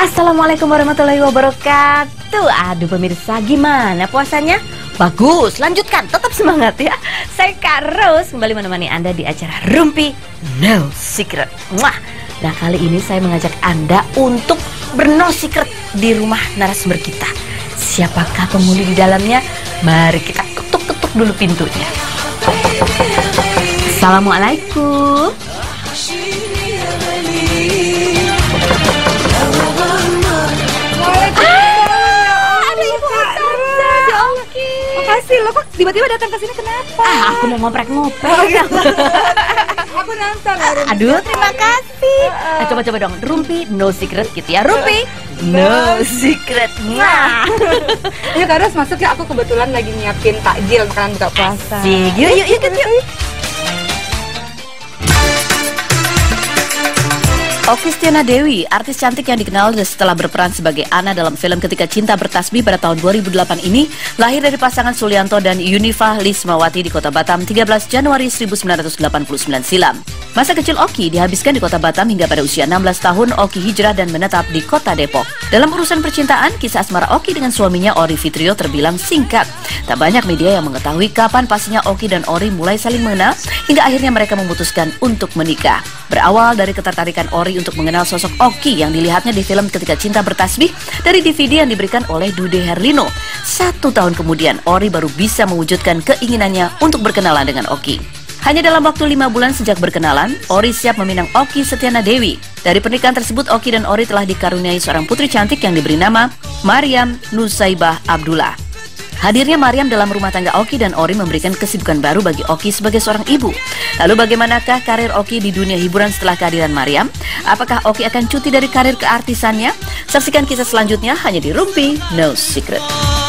Assalamualaikum warahmatullahi wabarakatuh. Aduh pemirsa, gimana puasanya? Bagus, lanjutkan, tetap semangat ya. Saya Kak Ros kembali menemani Anda di acara Rumpi No Secret. Nah, kali ini saya mengajak Anda untuk berno secret di rumah narasumber kita. Siapakah penghuni di dalamnya? Mari kita ketuk-ketuk dulu pintunya. Assalamualaikum. Makasih, lo kok tiba-tiba datang ke sini kenapa? Aku mau ngoprek-ngoprek. Aku nonton. Aduh, terima kasih. Nah, coba-coba dong, Rumpi No Secret gitu ya. Rumpi No Secret. Nah. Ayo Kak Ros, masuk ya. Aku kebetulan lagi nyiapin takjil makanan buka puasa. Yuk. Okky Setiana Dewi, artis cantik yang dikenal setelah berperan sebagai Ana dalam film Ketika Cinta Bertasbih pada tahun 2008 ini, lahir dari pasangan Sulianto dan Yunifah Lismawati di Kota Batam 13 Januari 1989 silam. Masa kecil Okky dihabiskan di Kota Batam hingga pada usia 16 tahun Okky hijrah dan menetap di Kota Depok. Dalam urusan percintaan, kisah asmara Okky dengan suaminya Ori Fitrio terbilang singkat. Tak banyak media yang mengetahui kapan pastinya Okky dan Ori mulai saling mengenal hingga akhirnya mereka memutuskan untuk menikah. Berawal dari ketertarikan Ori untuk mengenal sosok Okky yang dilihatnya di film Ketika Cinta Bertasbih dari DVD yang diberikan oleh Dude Herlino. 1 tahun kemudian, Ori baru bisa mewujudkan keinginannya untuk berkenalan dengan Okky. Hanya dalam waktu 5 bulan sejak berkenalan, Ori siap meminang Okky Setiana Dewi. Dari pernikahan tersebut, Okky dan Ori telah dikaruniai seorang putri cantik yang diberi nama Maryam Nusaibah Abdullah. Hadirnya Maryam dalam rumah tangga Okky dan Ori memberikan kesibukan baru bagi Okky sebagai seorang ibu. Lalu bagaimanakah karir Okky di dunia hiburan setelah kehadiran Maryam? Apakah Okky akan cuti dari karir keartisannya? Saksikan kisah selanjutnya hanya di Rumpi No Secret.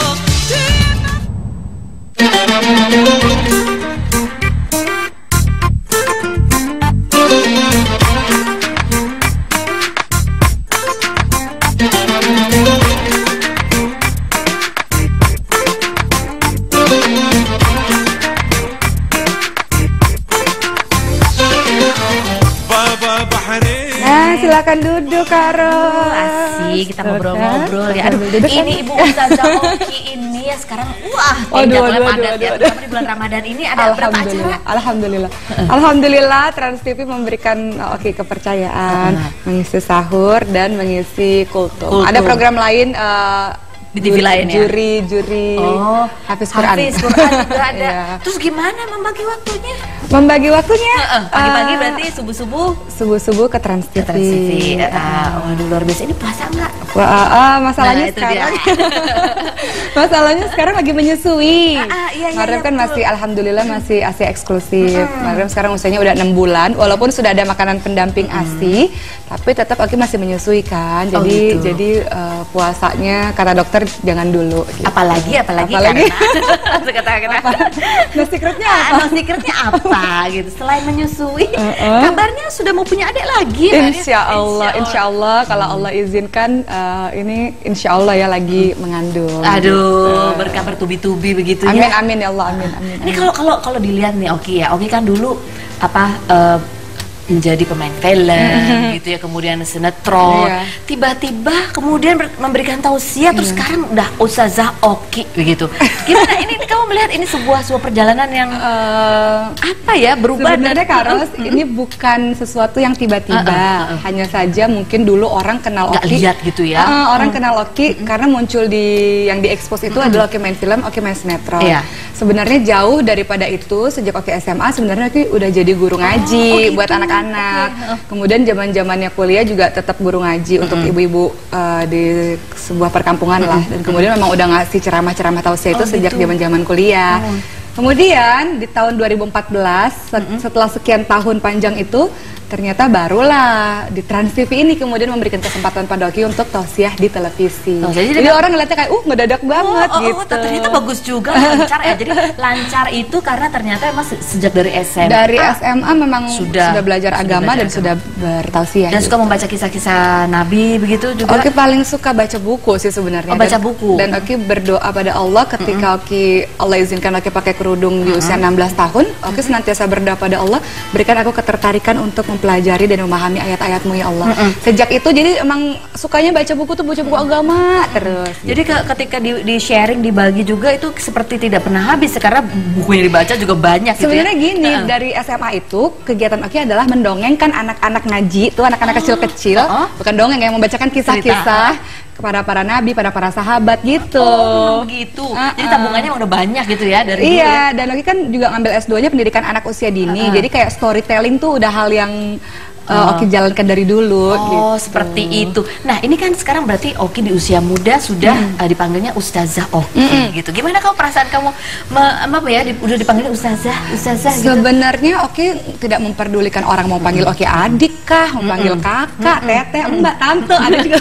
Silakan duduk, Kak Ros. Asik, kita ngobrol-ngobrol ya. Aduh, ini Ibu Ustazah Okky ini ya sekarang, jadwalnya padat ya. Terutama di bulan Ramadan ini ada berapa acara? Alhamdulillah Trans TV memberikan Okky kepercayaan mengisi sahur dan mengisi kultum. Ada program lain di TV lain ya? Juri Hafiz Quran juga ada. Terus gimana membagi waktunya? Pagi-pagi berarti subuh-subuh ke Trans TV. Waduh, luar biasa. Ini puasa nggak? Masalahnya sekarang masalahnya sekarang lagi menyusui. Maryam kan masih alhamdulillah masih ASI eksklusif. Maryam sekarang usianya udah 6 bulan, walaupun sudah ada makanan pendamping ASI, tapi tetap Okky masih menyusui kan. Jadi puasanya kata dokter jangan dulu gitu. Apalagi karena no secretnya apa gitu selain menyusui, kabarnya sudah mau punya adik lagi. Insya Allah kalau Allah izinkan ini insya Allah ya lagi mengandung. Aduh, berkah bertubi-tubi begitu ya. Amin ya Allah, amin. Ini kalau dilihat nih Okky ya, Okky kan dulu menjadi pemain film gitu ya, kemudian sinetron, tiba-tiba kemudian memberikan tausiah, terus sekarang udah Ustazah Okky begitu. Gimana ini kamu melihat ini sebuah perjalanan yang berubah? Sebenarnya Kak Ros, ini bukan sesuatu yang tiba-tiba, hanya saja mungkin dulu orang kenal Okky, lihat gitu ya. Orang kenal Okky karena muncul yang diekspos itu adalah Okky main film, Okky main sinetron. Sebenarnya jauh daripada itu, sejak Okky SMA sebenarnya Okky udah jadi guru ngaji buat anak-anak. Kemudian zaman-zamannya kuliah juga tetap guru ngaji untuk ibu-ibu di sebuah perkampungan lah. Dan kemudian memang udah ngasih ceramah-ceramah tausiah itu sejak zaman-zaman kuliah. Kemudian di tahun 2014 setelah sekian tahun panjang itu, ternyata barulah di Trans TV ini kemudian memberikan kesempatan pada Okky untuk tausiah di televisi. Jadi orang ngeliatnya kayak ngedadak banget gitu. Ternyata bagus juga, lancar ya. Jadi lancar itu karena ternyata emang sejak dari SMA. Dari SMA memang sudah belajar agama dan sudah bertausiah. Dan suka membaca kisah-kisah Nabi begitu juga. Okky paling suka baca buku sih sebenarnya. Baca buku. Dan Okky berdoa pada Allah ketika Allah izinkan Okky pakai kerudung di usia 16 tahun, Oki senantiasa berdoa pada Allah, berikan aku ketertarikan untuk mempelajari dan memahami ayat-ayatmu ya Allah. Sejak itu jadi emang sukanya baca buku tuh, baca buku agama terus. Jadi ketika di sharing, dibagi juga itu seperti tidak pernah habis karena buku yang dibaca juga banyak gitu. Sebenarnya gini, dari SMA itu kegiatan Oki adalah mendongengkan anak-anak ngaji, tuh anak-anak kecil-kecil, bukan dongeng, yang membacakan kisah-kisah kepada para nabi, pada para sahabat gitu. Begitu. Jadi tabungannya udah banyak gitu ya dari dulu. Iya, dan Oki kan juga ngambil S2-nya pendidikan anak usia dini. Jadi kayak storytelling tuh udah hal yang Oki jalankan dari dulu. Gitu. Seperti itu. Nah, ini kan sekarang berarti Oki di usia muda sudah dipanggilnya Ustazah Oki gitu. Gimana kamu perasaan kamu udah dipanggilnya Ustazah gitu? Sebenarnya Oki tidak memperdulikan orang mau panggil Oki adik kah, mau panggil kakak, teteh, mbak, tante, ada juga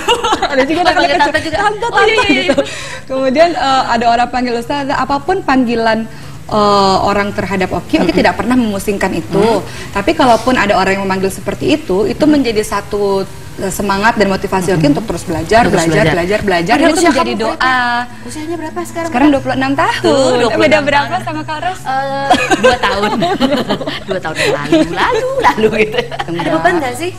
tante gitu. Kemudian ada orang panggil Ustazah, apapun panggilan orang terhadap Oki tidak pernah memusingkan itu. Tapi kalaupun ada orang yang memanggil seperti itu menjadi satu semangat dan motivasi Oki untuk terus belajar. Dan itu menjadi doa. Usianya berapa sekarang? Sekarang 26 tahun. Beda berapa sama Kak Ros? 2 tahun. 2 tahun yang lalu gitu. Ada beban nggak sih?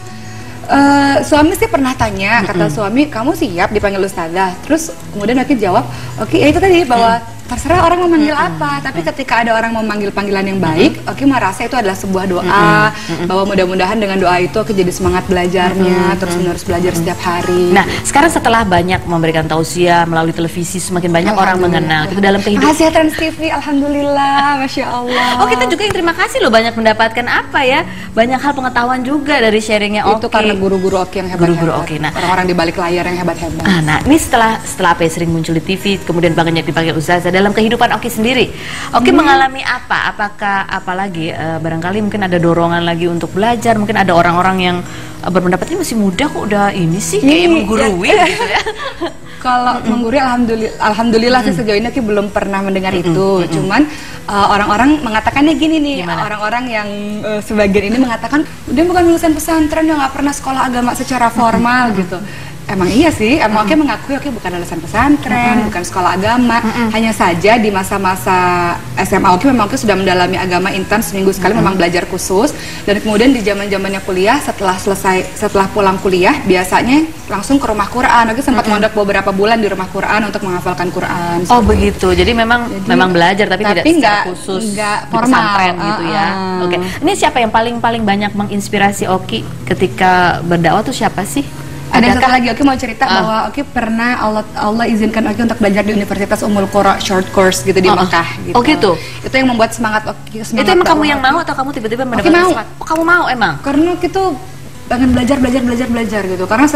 Suami sih pernah tanya, kata suami, kamu siap dipanggil Ustazah? Terus kemudian Oki jawab, Oki ya itu tadi bahwa terserah orang mau manggil apa, tapi ketika ada orang mau manggil panggilan yang baik, Oki merasa itu adalah sebuah doa, bahwa mudah-mudahan dengan doa itu Oki jadi semangat belajarnya, terus menerus belajar setiap hari. Nah, sekarang setelah banyak memberikan tausiah melalui televisi, semakin banyak orang mengenal itu dalam kehidupan. Rahasia Trans TV, alhamdulillah, masya Allah. Kita juga yang terima kasih loh, banyak mendapatkan banyak hal pengetahuan juga dari sharingnya Oki. Itu karena guru-guru Oki yang hebat-hebat. Nah, orang-orang di balik layar yang hebat-hebat. Nah, ini setelah apa ya, sering muncul di TV, kemudian banyak dipanggil Ustazah. Dalam kehidupan Oki sendiri, Oki mengalami apa? Apalagi barangkali mungkin ada dorongan lagi untuk belajar, mungkin ada orang-orang yang berpendapat ini masih muda kok udah ini sih kayak menggurui gitu ya. Kalau menggurui, alhamdulillah sih sejauh ini Oki belum pernah mendengar itu. Cuman orang-orang mengatakannya gini nih, orang-orang yang sebagian ini mengatakan dia bukan lulusan pesantren, dia nggak pernah sekolah agama secara formal gitu. Emang iya sih, emang Oki mengakui Oki bukan lulusan pesantren, bukan sekolah agama. Hanya saja di masa-masa SMA Oki memang Oki sudah mendalami agama intens, seminggu sekali memang belajar khusus. Dan kemudian di zaman-zamannya kuliah, setelah pulang kuliah biasanya langsung ke rumah Quran. Oki sempat mondok beberapa bulan di rumah Quran untuk menghafalkan Quran. Begitu. Jadi memang belajar tapi tidak secara khusus, nggak formal gitu ya. Oke. Ini siapa yang paling banyak menginspirasi Oki ketika berdakwah tuh siapa sih? Ada satu lagi, Oki mau cerita bahwa Oki pernah Allah izinkan Oki untuk belajar di Universitas Ummul Qura short course gitu di Mekah gitu. Gitu. Itu yang membuat semangat Oki. Itu emang kamu yang mau atau kamu tiba-tiba mendapatkan semangat? Kamu mau emang? Karena Oki tuh pengen belajar gitu. Karena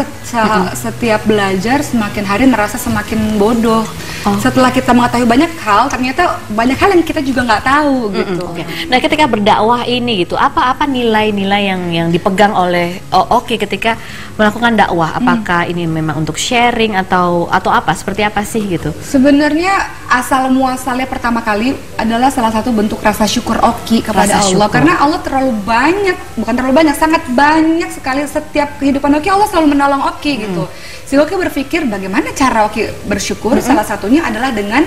setiap belajar semakin hari merasa semakin bodoh. Setelah kita mengetahui banyak hal, ternyata banyak hal yang kita juga nggak tahu gitu. Nah, ketika berdakwah ini gitu, apa nilai-nilai yang dipegang oleh Oki ketika melakukan dakwah? Apakah ini memang untuk sharing atau apa? Seperti apa sih gitu? Sebenarnya asal muasalnya pertama kali adalah salah satu bentuk rasa syukur Oki kepada Allah. Karena Allah sangat banyak sekali setiap kehidupan Oki, Allah selalu menolong Oki gitu. Si Oki berpikir bagaimana cara Oki bersyukur, salah satunya adalah dengan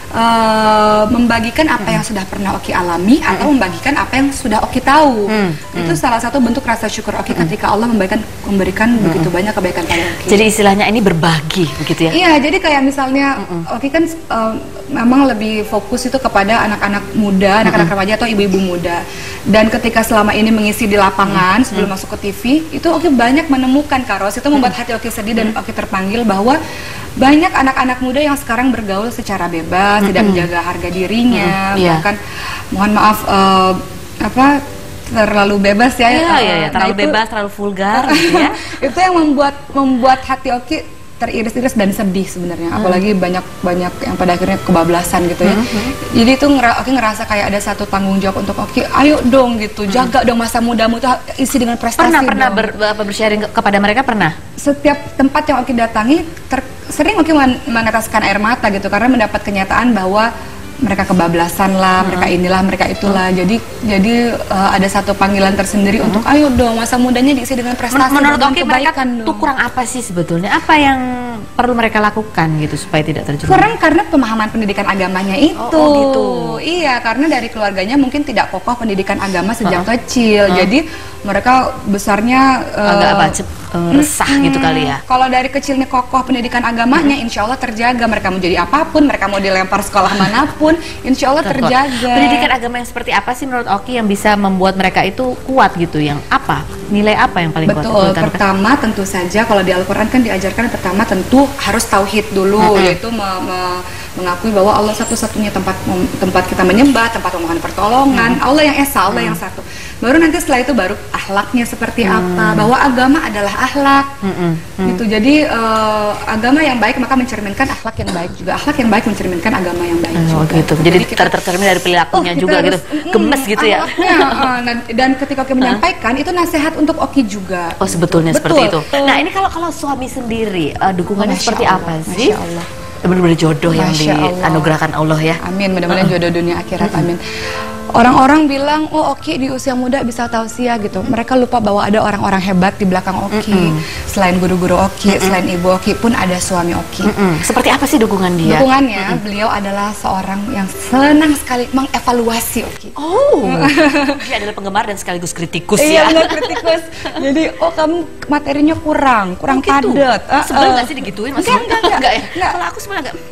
membagikan apa yang sudah pernah Oki alami atau membagikan apa yang sudah Oki tahu. Itu salah satu bentuk rasa syukur Oki ketika Allah memberikan begitu banyak kebaikan pada Oki. Jadi istilahnya ini berbagi begitu ya? Iya, jadi kayak misalnya Oki kan memang lebih fokus itu kepada anak-anak muda, anak-anak remaja atau ibu-ibu muda. Dan ketika selama ini mengisi di lapangan sebelum masuk ke TV, itu Oki banyak menemukan Karos, itu membuat hati Oki sedih dan Oki terpanggil bahwa banyak anak-anak muda yang sekarang bergaul secara bebas, tidak menjaga harga dirinya, bahkan mohon maaf terlalu bebas ya. Terlalu bebas, terlalu vulgar gitu ya. Itu yang membuat hati Oki teriris-iris dan sedih sebenarnya. Apalagi banyak yang pada akhirnya kebablasan gitu ya. Jadi itu Oki ngerasa kayak ada satu tanggung jawab untuk Oki, ayo dong gitu, jaga dong masa mudamu itu isi dengan prestasi. Pernah bersharing kepada mereka pernah? Setiap tempat yang Oki datangi sering Oki meneteskan air mata gitu, karena mendapat kenyataan bahwa mereka kebablasan lah, mereka inilah, mereka itulah. Jadi ada satu panggilan tersendiri untuk ayo dong masa mudanya diisi dengan prestasi. Menurut dengan Oki mereka tuh kurang apa sih sebetulnya? Apa yang perlu mereka lakukan gitu supaya tidak terjerumus? Kurang karena pemahaman pendidikan agamanya itu. Gitu. Iya, karena dari keluarganya mungkin tidak kokoh pendidikan agama sejak kecil. Jadi mereka besarnya agak resah gitu kali ya. Kalau dari kecilnya kokoh pendidikan agamanya, insya Allah terjaga. Mereka mau jadi apapun, mereka mau dilempar sekolah manapun, insya Allah terjaga. Pendidikan agama yang seperti apa sih menurut Oki yang bisa membuat mereka itu kuat gitu? Yang apa? Nilai apa yang paling kuat? Betul, pertama tentu saja kalau di Al-Quran kan diajarkan pertama tentu harus tauhid dulu, yaitu mengakui bahwa Allah satu-satunya tempat kita menyembah, tempat memohon pertolongan, Allah yang esa, Allah yang satu. Baru nanti setelah itu baru akhlaknya seperti apa, bahwa agama adalah akhlak, gitu. Jadi agama yang baik maka mencerminkan akhlak yang baik juga, akhlak yang baik mencerminkan agama yang baik juga. Gitu. Jadi kita tercermin dari perilakunya juga gitu, gemes gitu ya. Dan ketika Oki menyampaikan itu nasihat untuk Oki juga. Oh sebetulnya seperti itu. Nah ini kalau suami sendiri dukungannya seperti apa sih? Masya Allah. Benar-benar jodoh yang dianugerahkan Allah ya. Amin, mudah-mudahan jodoh dunia akhirat, amin. Orang-orang bilang, oh Oki di usia muda bisa tausiah gitu. Mereka lupa bahwa ada orang-orang hebat di belakang Oki. Selain guru-guru Oki, selain ibu Oki pun ada suami Oki. Seperti apa sih dukungan dia? Dukungannya, beliau adalah seorang yang senang sekali mengevaluasi Oki. Oh, dia adalah penggemar dan sekaligus kritikus ya. Iya, kritikus. Jadi, oh kamu materinya kurang gitu. padat. Sebelum nggak sih digituin? Enggak ya? Kalau aku sebenarnya enggak.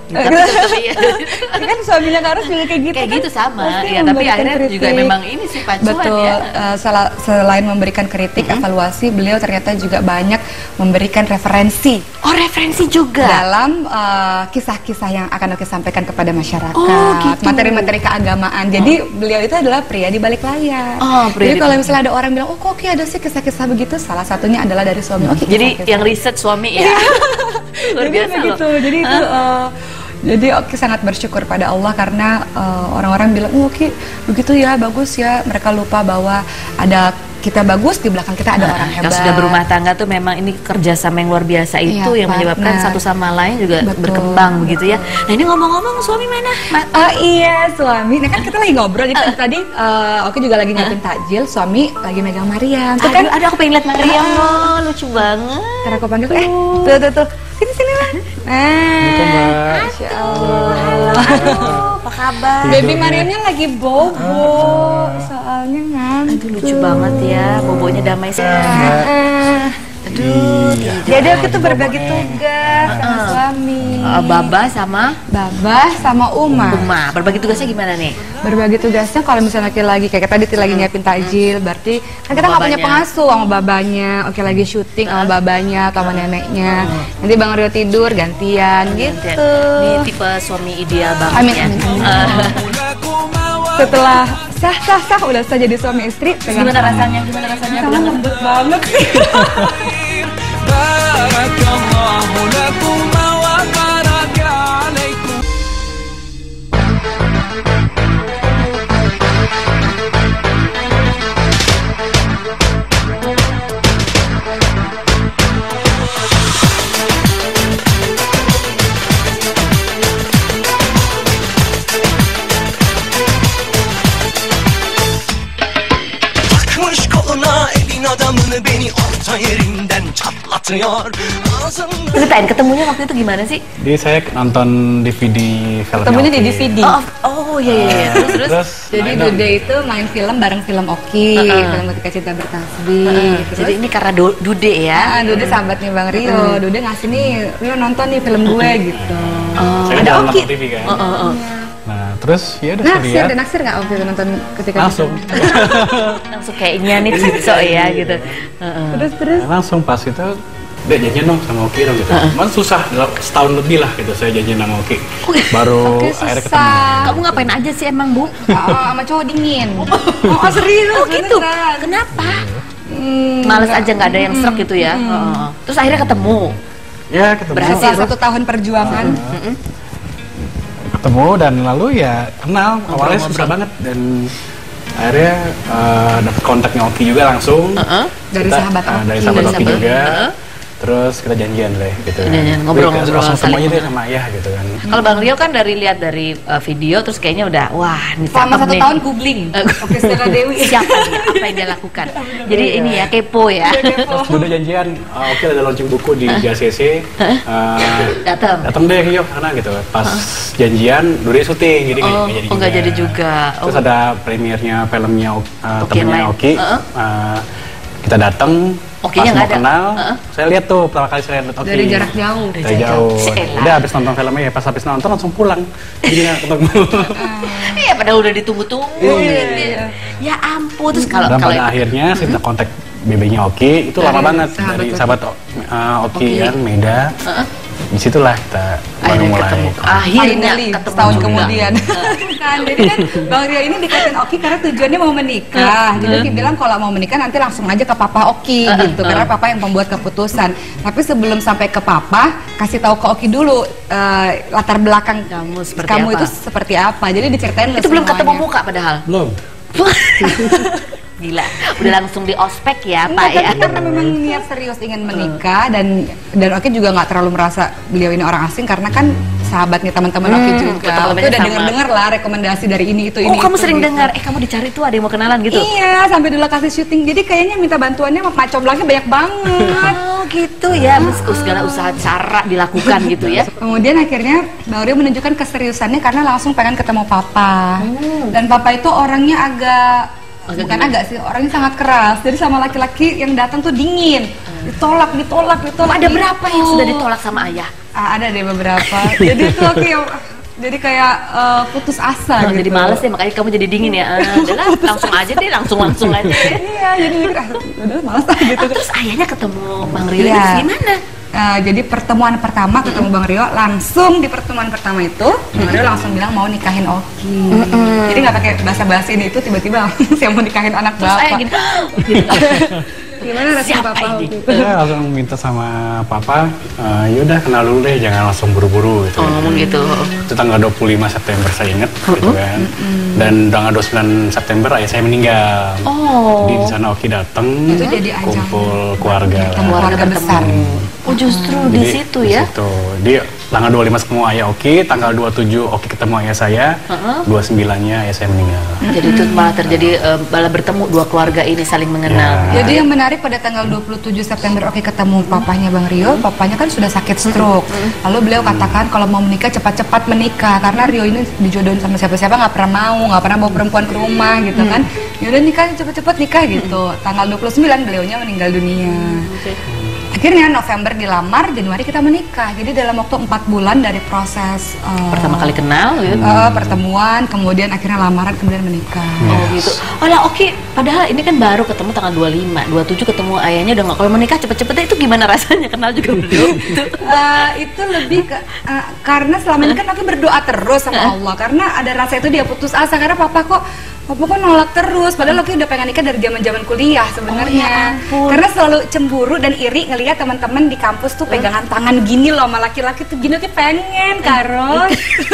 Tapi kan suaminya Kak Ros juga kayak gitu kayak kan? gitu sama ya, tapi akhirnya kritik. Juga memang ini sih pacuan. Betul, ya. Selain memberikan kritik, evaluasi, beliau ternyata juga banyak memberikan referensi. Oh, referensi juga dalam kisah-kisah yang akan Oki sampaikan kepada masyarakat, gitu. materi-materi keagamaan. Jadi beliau itu adalah pria di balik layar. Jadi kalau misalnya ada orang bilang, oh kok Oki ada sih kisah-kisah begitu, salah satunya adalah dari suami Oki. Jadi yang riset suami ya. Luar biasa begitu. Jadi itu jadi Oki sangat bersyukur pada Allah karena orang-orang bilang, oh Oki begitu ya, bagus ya. Mereka lupa bahwa ada kita bagus, di belakang kita ada orang hebat. Yang sudah berumah tangga tuh memang ini kerjasama yang luar biasa itu yang menyebabkan satu sama lain juga berkembang begitu ya. Nah ini ngomong-ngomong suami mana? Oh iya suami, nah kan kita lagi ngobrol, jadi tadi Oki juga lagi nyiapin takjil, suami lagi megang Mariam. Tuh kan, ada aku pengen lihat Mariam loh, lucu banget. Karena aku panggil, tuh. Sini lah. Masya Allah. Halo, apa kabar? Baby Mariamnya lagi bobo, soalnya ngantuk. Aduh lucu banget ya, bobonya damai sih. Aduh, jadi kita berbagi tugas sama suami. Baba sama Uma. Berbagi tugasnya gimana nih? Berbagi tugasnya kalau misalnya lagi kayak tadi lagi nyiapin takjil, berarti kan kita nggak punya pengasuh sama babanya. Oke lagi syuting sama babanya atau sama neneknya. Nanti Bang Rio tidur gantian gitu. Ini tipe suami ideal banget. Amin. Setelah sah udah sah jadi suami istri. Gimana rasanya? Kamu lembut banget sih. Ceritain ketemunya waktu itu gimana sih? Jadi saya nonton DVD filmnya. Ketemunya di DVD. Oh iya. Terus jadi Dude itu main film bareng film Oki, film Ketika Cinta Bertasbih. Jadi ini karena Dude ya? Dude sahabatnya Bang Rio. Dude ngasih nih, Rio nonton nih film gue gitu. Ada Oki. TV kan. Nah, terus ya udah lihat. Ada naksir nggak waktu itu nonton Ketika langsung. Langsung kayaknya nih Cico ya gitu. Terus langsung pas itu udah janjian dong sama Oki dong gitu. Cuman susah, setahun lebih lah gitu saya janjian sama Oki. Baru akhirnya ketemu. Kamu ngapain aja sih emang Bu? Sama cowok dingin. Oh serius? Oh gitu? Kenapa? Males aja nggak ada yang serak gitu ya? Terus akhirnya ketemu? Ya ketemu. Berhasil 1 tahun perjuangan. Ketemu dan lalu ya kenal, awalnya susah banget dan akhirnya dapat kontaknya Oki juga langsung dari sahabat Oki. Dari sahabat Oki juga. Terus kita janjian deh gitu kan. Ngobrol-ngobrol langsung saling semuanya deh sama ayah gitu kan. Kalau Bang Rio kan lihat dari video terus kayaknya udah wah ini selama 1 nih. tahun googling Okistiana Dewi Siapa dia, apa yang dia lakukan. Jadi ini ya kepo ya. Terus udah janjian, oke ada launching buku di JCC. Datang deh yuk karena gitu. Pas janjian, udah syuting jadi nggak jadi juga. Terus ada premiernya filmnya temennya Oki. Kita datang. Okinya pas mau ada. Kenal, saya lihat tuh pertama kali saya lihat Oki. Dari jarak jauh. Dari jauh. Udah habis nonton filmnya ya, pas habis nonton langsung pulang. Jadi nggak ketemu. Iya, padahal udah ditunggu-tunggu. Ya ampun, terus kalau pada akhirnya saya minta kontak BB-nya Oki, itu lama banget dari sahabat Oki kan, Meda. Disitulah kita baru mulai akhirnya ketemu setahun kemudian. Kan jadi kan Bang Rio ini deketin Oki karena tujuannya mau menikah. Jadi Oki bilang kalau mau menikah nanti langsung aja ke papa Oki gitu, karena papa yang pembuat keputusan. Tapi sebelum sampai ke papa, kasih tahu ke Oki dulu latar belakang kamu itu seperti apa. Jadi diceritain itu belum ketemu muka padahal. Belum. Gila, udah langsung di ospek ya Pak ya. Karena memang niat serius ingin menikah dan Oki juga nggak terlalu merasa beliau ini orang asing karena kan sahabatnya teman-teman Oki juga. Oki udah dengar lah rekomendasi dari ini itu. Kamu sering dengar, kamu dicari tuh ada yang mau kenalan gitu? Iya, sampai di lokasi syuting. Jadi kayaknya minta bantuannya sama Pak Coblangnya banyak banget. Oh gitu ya, segala usaha cara dilakukan gitu ya. Kemudian akhirnya Bang Rio menunjukkan keseriusannya karena langsung pengen ketemu papa. Dan papa itu orangnya bukan agak sih, orangnya sangat keras. Jadi sama laki-laki yang datang tuh dingin, ditolak. Ada berapa yang sudah ditolak sama ayah? Ada deh beberapa. Jadi itu Oki jadi kayak putus asa gitu. Jadi males deh, makanya kamu jadi dingin ya. Udahlah, langsung aja deh, langsung aja. Iya, jadi udah males gitu. Terus ayahnya ketemu Bang Rio itu gimana? Jadi pertemuan pertama ketemu Bang Rio, langsung di pertemuan pertama itu Bang Rio langsung bilang mau nikahin Oki. Jadi nggak pakai basa-basi ini, itu tiba-tiba saya mau nikahin anak bapak. Gini. Gimana rasanya papa waktu itu? Ya langsung minta sama papa, yaudah kenal dulu deh, jangan langsung buru-buru gitu. Ngomong gitu. Itu tanggal 25 September saya ingat gitu kan. Dan tanggal 29 September ayah saya meninggal. Di sana Oki datang, kumpul keluarga. Keluarga besar. Oh justru di situ ya? Di situ. Di tanggal 25 ketemu ayah Oki, tanggal 27 Oki ketemu ayah saya, 29-nya ayah saya meninggal. Jadi itu malah terjadi malah bertemu dua keluarga ini saling mengenal. Jadi yang menarik pada tanggal 27 September Oki ketemu papahnya Bang Rio, papanya kan sudah sakit stroke. Lalu beliau katakan kalau mau menikah cepat-cepat menikah karena Rio ini dijodohin sama siapa-siapa nggak pernah bawa perempuan ke rumah gitu kan. Yaudah nikah cepet-cepet nikah gitu. Tanggal 29 beliaunya meninggal dunia. Akhirnya November dilamar, Januari kita menikah. Jadi dalam waktu 4 bulan dari proses pertama kali kenal gitu. Pertemuan, kemudian akhirnya lamaran, kemudian menikah. Oh gitu. Oh lah oke, padahal ini kan baru ketemu tanggal 25, 27 ketemu ayahnya udah nggak, kalau menikah cepet-cepet itu gimana rasanya, kenal juga belum gitu. Itu lebih ke karena selama ini kan aku berdoa terus sama Allah karena ada rasa itu dia putus asa karena papa kok nolak terus, padahal Oki udah pengen nikah dari zaman kuliah sebenarnya. Karena selalu cemburu dan iri ngelihat teman-teman di kampus tuh pegangan tangan gini loh sama laki-laki tuh gini, Oki pengen Karos.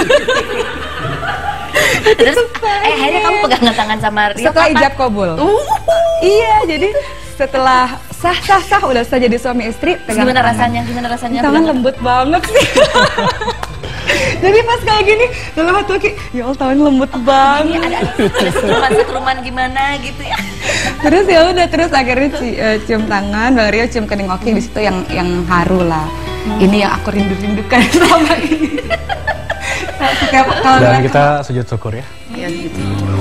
Terus akhirnya kamu pegangan tangan sama Rio setelah ijab kabul. Iya, jadi setelah sah udah sah jadi suami istri. Gimana rasanya? Tangan lembut banget sih. Jadi pas kayak gini dalam hati Oki, ya Allah tangan lembut banget. Ada setruman gimana gitu ya. Terus ya udah, terus akhirnya cium tangan, Bang Rio cium kening Oki, di situ yang haru lah. Ini yang aku rindukan selama ini. Dan kita sujud syukur ya. Iya gitu.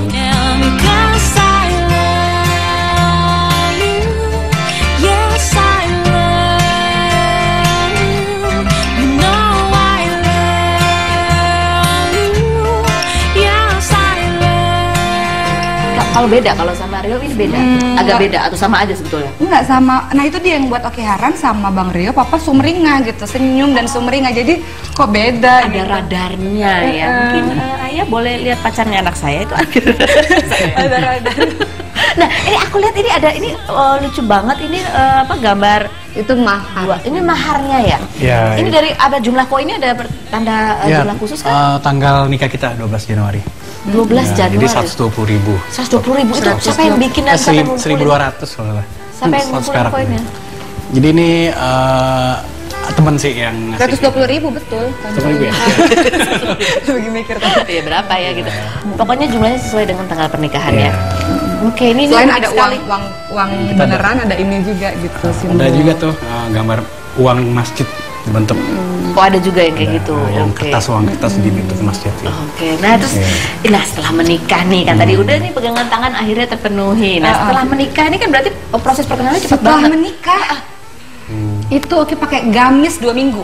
Kalau beda, kalau sama Rio ini beda? Agak beda atau sama aja sebetulnya? Enggak sama, nah itu dia yang buat Oki heran sama Bang Rio, papa sumringah gitu, senyum dan sumringah, jadi kok beda ada gitu. Radarnya ya, mungkin ayah boleh lihat pacarnya anak saya itu ada radar. Nah ini aku lihat ini ada, ini lucu banget, ini gambar itu mahar. Ini maharnya ya? Ya. Ini dari ada jumlah koinnya, ada tanda jumlah khusus kan? Tanggal nikah kita 12 Januari. 12 Januari. Jadi 120.000. 120.000 itu siapa yang bikin dan siapa yang ngumpulin? 1.200 kalau nggak. Siapa yang ngumpulin koinnya? Jadi ini teman sih yang ngasih. 120.000 betul. 120.000 ya? Lagi mikir tadi. Ya berapa ya gitu. Pokoknya jumlahnya sesuai dengan tanggal pernikahannya. Oke, ini selain ada uang beneran, ada ini juga gitu. Ada juga tuh gambar uang masjid bentuk. Oh, ada juga yang kayak gitu. Yang kertas uang kertas dibentuk masjid. Oke, nah terus nah setelah menikah nih kan tadi udah nih pegangan tangan akhirnya terpenuhi. Nah setelah menikah ini kan berarti proses perkenalan cepat banget. Setelah menikah itu Oki pakai gamis 2 minggu.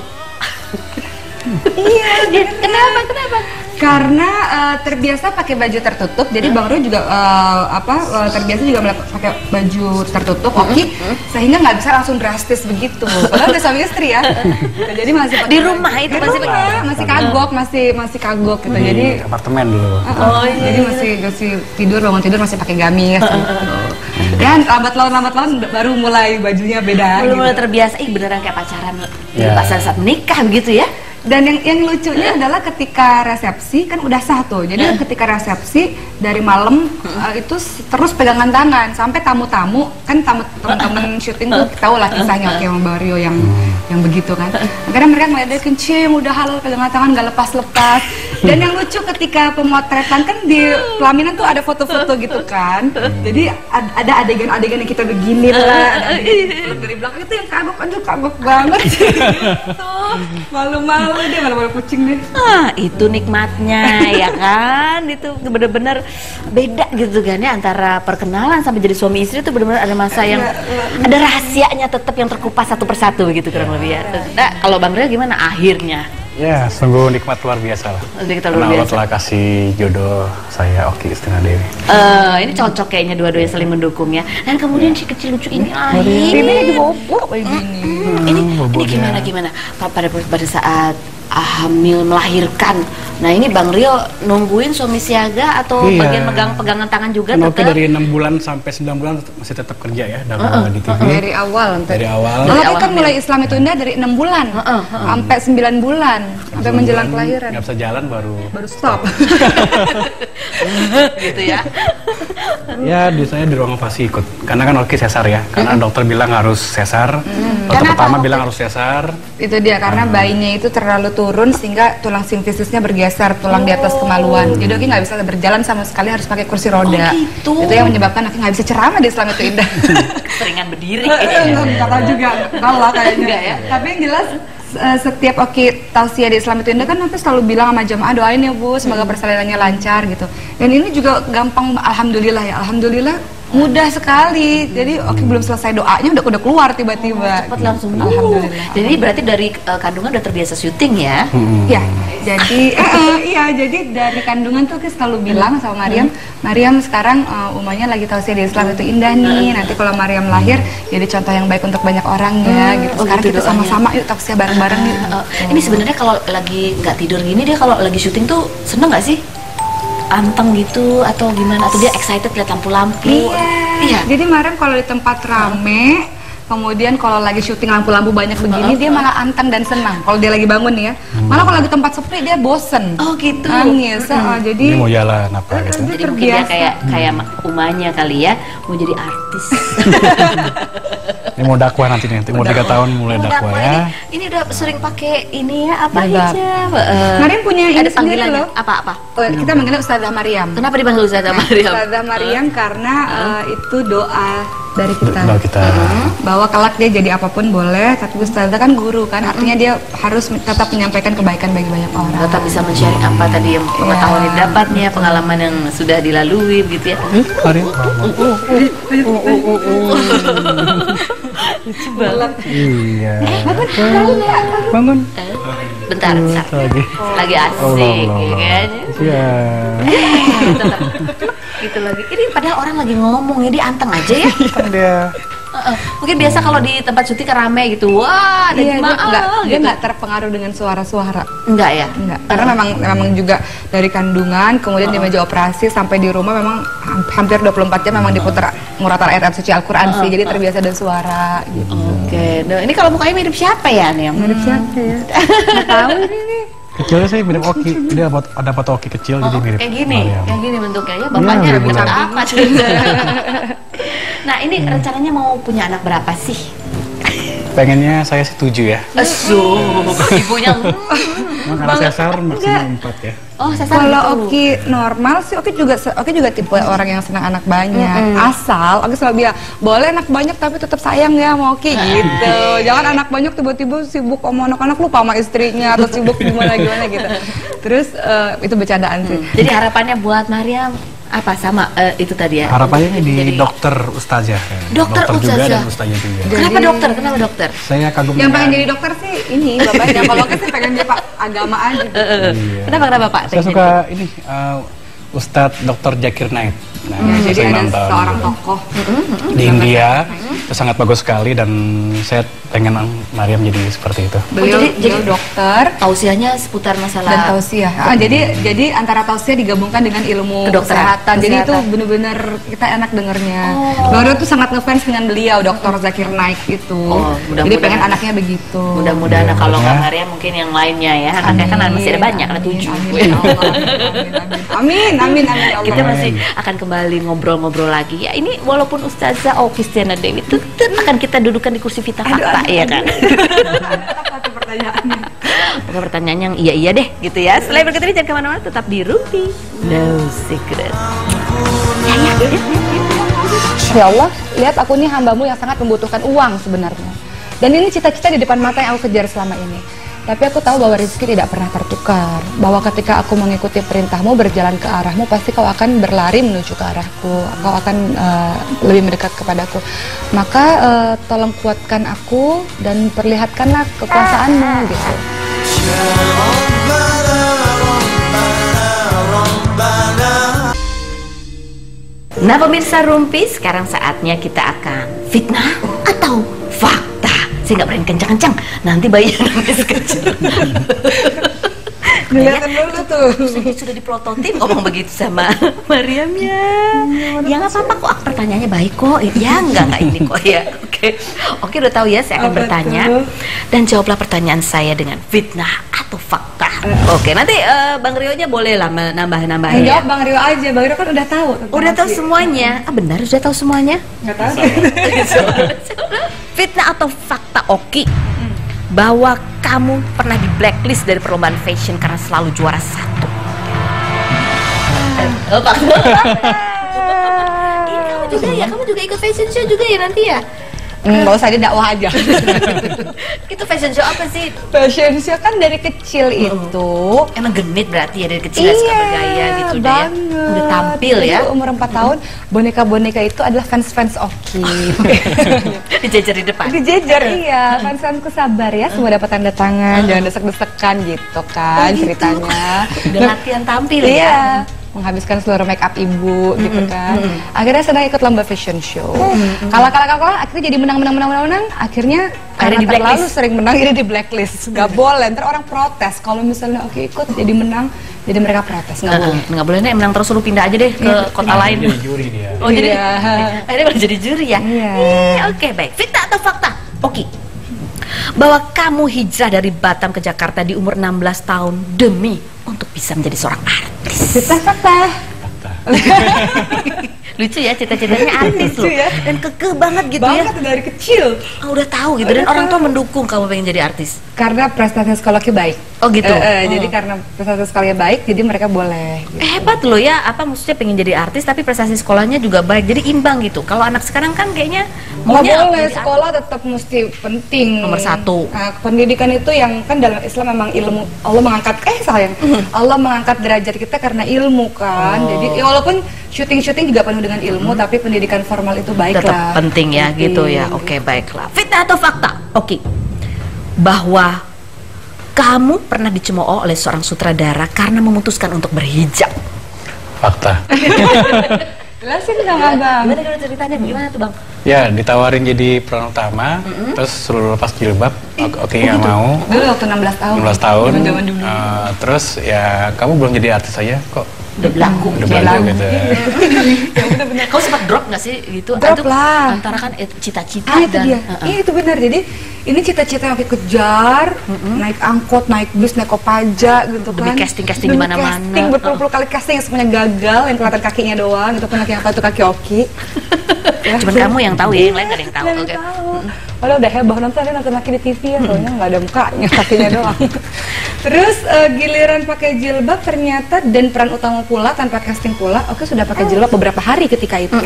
Iya, kenapa? Karena terbiasa pakai baju tertutup, jadi Bang Rio juga terbiasa juga pakai baju tertutup, Oki, sehingga nggak bisa langsung drastis begitu. Padahal udah suami istri ya, jadi masih di rumah itu masih kagok gitu. Jadi apartemen dulu. Jadi masih tidur, bangun tidur masih pakai gamis. Dan lambat laun baru mulai bajunya beda. Mulai terbiasa, beneran kayak pacaran pas saat menikah begitu ya. Dan yang lucunya adalah ketika resepsi kan udah sah tuh. Jadi ketika resepsi dari malam itu terus pegangan tangan sampai tamu-tamu kan teman-teman syuting tuh tahu lah kisahnya Oki sama Mario yang begitu kan. Akhirnya mereka ngeledekin yang udah halal pegangan tangan gak lepas-lepas. Dan yang lucu ketika pemotretan kan di pelaminan tuh ada foto-foto gitu kan. Jadi ada adegan-adegan yang kita begini lah. Dari belakang itu yang kagok banget. Tuh malu-malu dia malu kucing deh. Itu nikmatnya ya kan. Itu bener-bener beda gitu kan ya antara perkenalan sampai jadi suami istri itu bener-bener ada masa yang ada rahasianya tetap yang terkupas satu persatu begitu kurang lebih ya. Nah, kalau Bang Rio gimana akhirnya? Ya, sungguh nikmat luar biasa lah. Karena Allah telah kasih jodoh saya Oki Istiana Dewi. Ini cocok kayaknya dua-duanya saling mendukung ya. Dan kemudian si kecil lucu ini lagi bobo kayak gini. Ini gimana? Pada saat hamil melahirkan. Nah ini Bang Rio nungguin suami siaga atau bagian pegangan tangan juga? Kan Oki dari 6 bulan sampai 9 bulan masih tetap kerja ya dalam di TV. Dari awal. Kalau kan mulai Islam itu indah dari 6 bulan sampai 9 bulan sampai menjelang kelahiran. Nggak bisa jalan baru stop. Gitu ya. Ya saya di ruang ovasi ikut. Karena kan Oki sesar ya. Karena dokter bilang harus sesar. Dokter pertama bilang harus sesar. Itu dia karena bayinya itu terlalu turun sehingga tulang simfisisnya bergeser, tulang di atas kemaluan. Jadi Oki nggak bisa berjalan sama sekali, harus pakai kursi roda. Gitu. Itu yang menyebabkan Oki nggak bisa ceramah di Islam itu indah. Keseringan berdiri. Nggak tahu juga, kalah kayaknya. Ya. Tapi yang jelas setiap Oki tausiah di Islam itu indah kan Oki selalu bilang sama jamaah doain ya Bu, semoga persalinannya lancar gitu. Dan ini juga gampang, alhamdulillah ya, alhamdulillah. Mudah sekali, jadi Oki belum selesai doanya udah keluar tiba-tiba. Cepat langsung. Alhamdulillah. Jadi berarti dari kandungan udah terbiasa syuting ya? Iya. Jadi jadi dari kandungan tuh Oki selalu bilang sama Mariam sekarang umumnya lagi tausiah di Islam itu indah nih. Nanti kalau Mariam lahir jadi contoh yang baik untuk banyak orang ya. Gitu. Sekarang kita sama-sama yuk tausiah bareng-bareng nih. Ini sebenarnya kalau lagi nggak tidur gini dia kalau lagi syuting tuh seneng nggak sih? Anteng gitu atau gimana, atau dia excited lihat lampu-lampu? Iya. Jadi Mariam kalau di tempat rame, kemudian kalau lagi syuting lampu-lampu banyak begini, dia malah anteng dan senang. Kalau dia lagi bangun ya, malah kalau lagi tempat sepi dia bosen. Oh gitu. Nangis. Jadi dia mau jalan apa gitu. Jadi mungkin dia kayak umanya kali ya, mau jadi artis. Ini mau dakwah nanti mau 3 tahun mulai dakwah ya. Ini udah sering pakai ini ya apa hijab. Mariam punya ada panggilannya apa? Kita manggilnya Ustazah Mariam. Kenapa dipanggil Ustazah Mariam? Ustazah Mariam karena itu doa dari kita. Doa kita. Bahwa kelak dia jadi apapun boleh, tapi Ustazah kan guru kan, artinya dia harus tetap menyampaikan kebaikan bagi banyak orang. Tetap bisa men-sharing apa tadi yang pengetahuan yang dapatnya, pengalaman yang sudah dilalui gitu ya. Lucu banget. Iya. Bangun. Bentar. Lagi asik, ya kan? Iya. Gitu lagi. Ini padahal orang lagi ngomong ya, dia anteng aja ya. Kan dia. Mungkin biasa kalau di tempat syuting rame gitu, wah ada jemaah. Dia nggak terpengaruh dengan suara-suara. Enggak ya? Enggak. Karena memang juga dari kandungan, kemudian di meja operasi sampai di rumah memang hampir 24 jam memang diputar muratal ayat suci Al-Quran sih. Jadi terbiasa dengan suara gitu. Oke. Nah, ini kalau mukanya mirip siapa ya nih? Mirip siapa ya? Nggak tahu ini. Kecilnya sih mirip Oki. Dia ada foto Oki kecil jadi mirip. Kayak gini bentuknya ya. Bapaknya dapat apa? Nah ini rencananya mau punya anak berapa sih? Pengennya saya setuju ya. Ibunya. Karena sesar maksimal 4 ya. Oh, sesar. Kalau Oki normal sih, Oki juga tipe orang yang senang anak banyak. Asal Oki selalu bilang, boleh anak banyak tapi tetap sayang ya sama Oki gitu. Jangan anak banyak tiba-tiba sibuk sama anak-anak, lupa sama istrinya atau sibuk gimana gitu. Terus itu bercandaan sih. Jadi harapannya buat Mariam apa sama itu tadi ya? Harapannya jadi dokter ustazah. Dokter juga ustazah. dan ustazah juga. Kenapa dokter? Kenapa dokter? Saya kagum Yang pengen jadi dokter sih ini bapaknya. Kalau Oki sih pengen jadi agama aja. Iya. Kenapa Pak? Saya suka ini Ustadz Dr. Zakir Naik. Nah, jadi ada seorang tokoh di India, itu sangat bagus sekali dan saya pengen Mariam jadi seperti itu. Beliau jadi dokter, tausiahnya seputar masalah dan tausiah. Jadi antara tausiah digabungkan dengan ilmu kesehatan. Jadi itu benar-benar kita enak dengernya. Baru tuh sangat ngefans dengan beliau, Dr. Zakir Naik itu. Jadi pengen anaknya begitu. Mudah-mudahan kalau nggak Mariam mungkin yang lainnya ya. Anaknya kan masih ada banyak, ada 7. Amin. Kita masih akan kembali ngobrol-ngobrol lagi ya. Ini walaupun Ustazah Okistiana Dewi tetap akan kita dudukan di kursi Vita Fakta ya kan. Apa pertanyaannya? Bukan pertanyaan yang iya deh gitu ya. Selain berikut ini jangan kemana-mana, tetap di Rumpi No Secret. Ya Allah, lihat aku nih hambamu yang sangat membutuhkan uang sebenarnya. Dan ini cita-cita di depan mata yang aku kejar selama ini. Tapi aku tahu bahwa rezeki tidak pernah tertukar. Bahwa ketika aku mengikuti perintahmu, berjalan ke arahmu, pasti kau akan berlari menuju ke arahku. Kau akan lebih mendekat kepadaku. Maka tolong kuatkan aku dan perlihatkanlah kekuasaanmu gitu. Nah pemirsa Rumpi, sekarang saatnya kita akan fitnah atau fakta. Saya nggak berani kencang-kencang, nanti bayinya nangis kecil. Kelihatan dulu tuh. Sudah diprototip ngomong begitu sama Mariam ya. Ya nggak apa-apa kok, pertanyaannya baik kok. Ya nggak ini kok ya. Oke udah tahu ya, saya akan bertanya dan jawablah pertanyaan saya dengan fitnah atau fakta. Oke, nanti Bang Rio-nya boleh lah nambah-nambah ya. Jawab Bang Rio aja, Bang Rio kan udah tahu. Udah tahu semuanya. Benar sudah tahu semuanya? Nggak tahu. Fitnah atau fakta Oki bahwa kamu pernah di blacklist dari perlombaan fashion karena selalu juara 1. Kamu juga ikut fashion show juga ya nanti ya? Nggak usah dakwah aja. Itu fashion show apa sih? Fashion show kan dari kecil itu. Emang genit berarti ya dari kecil suka bergaya gitu deh ya. Udah tampil ya. Umur 4 tahun, boneka-boneka itu adalah fans-fans Oki. Dijejer di depan. Dijejer iya, fans-fansku sabar ya, semua dapat tanda tangan, jangan desek-desekan gitu kan ceritanya. Udah latihan tampil ya. Iya. Menghabiskan seluruh make up ibu gitu kan. Akhirnya sedang ikut lomba fashion show. Kalah akhirnya jadi menang. Akhirnya karena terlalu sering menang ini di blacklist. Gak boleh, ntar orang protes. Kalau misalnya Oki ikut jadi menang, jadi mereka protes. Nggak boleh nih menang terus lu pindah aja deh ke kota lain. Jadi juri dia. Oh jadi akhirnya malah jadi juri ya. Oke baik. Fitnah atau fakta? Oki. Bahwa kamu hijrah dari Batam ke Jakarta di umur 16 tahun demi untuk bisa menjadi seorang artis. Fakta. Lucu ya, cita-citanya artis loh ya? Dan kekeh banget gitu ya. Banget dari kecil. Udah tahu gitu dan orang tua mendukung kamu pengen jadi artis. Karena prestasi sekolahnya baik. Oh gitu. Jadi karena prestasi sekolahnya baik, jadi mereka boleh. Gitu. Hebat loh ya, apa maksudnya pengen jadi artis tapi prestasi sekolahnya juga baik, jadi imbang gitu. Kalau anak sekarang kan kayaknya nggak boleh, sekolah tetap mesti penting. Nomor 1. Nah, pendidikan itu yang kan dalam Islam memang ilmu. Allah mengangkat Allah mengangkat derajat kita karena ilmu kan. Jadi ya walaupun syuting juga penuh dengan ilmu, tapi pendidikan formal itu baik tetap penting ya gitu ya. Oke baiklah. Fitnah atau fakta? Oke. Bahwa kamu pernah dicemooh oleh seorang sutradara karena memutuskan untuk berhijab. Fakta. Jelasin dong Abang. Gimana ceritanya? Gimana tuh Bang? Ya ditawarin jadi peran utama, terus suruh lepas jilbab. Oke nggak mau. Dulu waktu 16 tahun. 16 tahun. Zaman dulu. Terus ya kamu belum jadi artis aja kok. Udah belagu gitu. Ya benar-benar. Kau sempat drop nggak sih gitu? Drop lah. Antara kan cita-cita itu dan dia. Iya itu benar. Jadi ini cita-cita yang dikejar, naik angkot, naik bus, naik kopaja gitu kan. Casting di mana-mana. Casting berpuluh-puluh kali casting semuanya gagal, yang kelihatan kakinya doang. Itu pun yang tahu itu kaki Oki. Cuman kamu yang tahu ya, yang lain nggak ada yang tahu. Kalau udah heboh nonton laki di TV ya, soalnya nggak ada mukanya, kakinya doang. Terus giliran pakai jilbab ternyata dan peran utama pula tanpa casting pula, Oki sudah pakai jilbab beberapa hari ketika itu.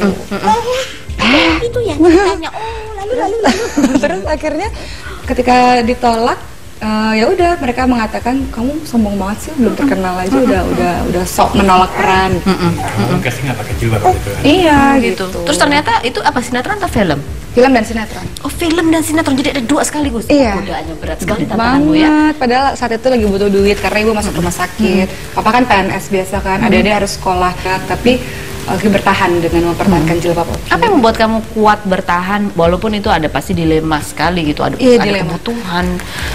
Itu ya ceritanya. Lalu. Terus akhirnya ketika ditolak, ya udah mereka mengatakan kamu sombong banget sih, belum terkenal aja udah sok menolak peran. Casting nggak pakai jilbab gitu. Iya gitu. Terus ternyata itu apa, sinetron atau film? Film dan sinetron. Oh, film dan sinetron, jadi ada 2 sekaligus. Iya. Godaannya berat sekali tantanganmu ya. Padahal saat itu lagi butuh duit karena ibu masuk rumah sakit. Papa kan PNS biasa kan, adik-adik harus sekolah. Tapi Oki bertahan dengan mempertahankan jilbab Oki. Apa yang membuat kamu kuat bertahan walaupun itu ada pasti dilema sekali gitu, ada kebutuhan.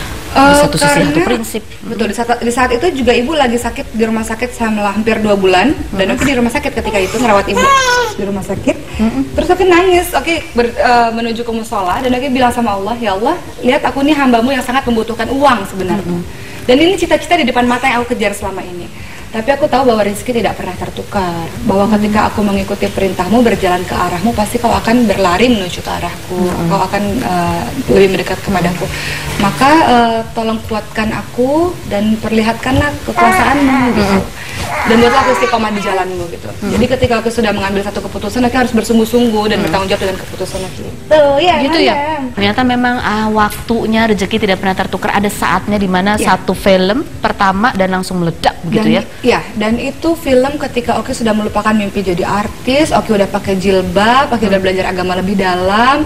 Di satu sisi satu prinsip. Betul, di saat itu juga ibu lagi sakit di rumah sakit selama hampir 2 bulan. Dan Oki di rumah sakit ketika itu ngerawat ibu di rumah sakit. Terus Oki nangis, Oki menuju ke musola dan Oki bilang sama Allah, ya Allah, lihat aku nih hambamu yang sangat membutuhkan uang sebenarnya. Dan ini cita-cita di depan mata yang aku kejar selama ini. Tapi aku tahu bahwa rezeki tidak pernah tertukar. Bahwa ketika aku mengikuti perintahmu, berjalan ke arahmu, pasti kau akan berlari menuju ke arahku. Kau akan lebih mendekat kepadaku. Maka tolong kuatkan aku dan perlihatkanlah kekuasaanmu gitu. Dan buatlah aku istiqomah di jalanmu gitu. Jadi ketika aku sudah mengambil satu keputusan, aku harus bersungguh-sungguh dan bertanggung jawab dengan keputusan aku. Tuh, ya, gitu ya. Ternyata memang waktunya rezeki tidak pernah tertukar. Ada saatnya di mana satu film pertama dan langsung meledak begitu ya. Iya, dan itu film ketika Oki sudah melupakan mimpi jadi artis, Oki udah pakai jilbab, Oki udah belajar agama lebih dalam.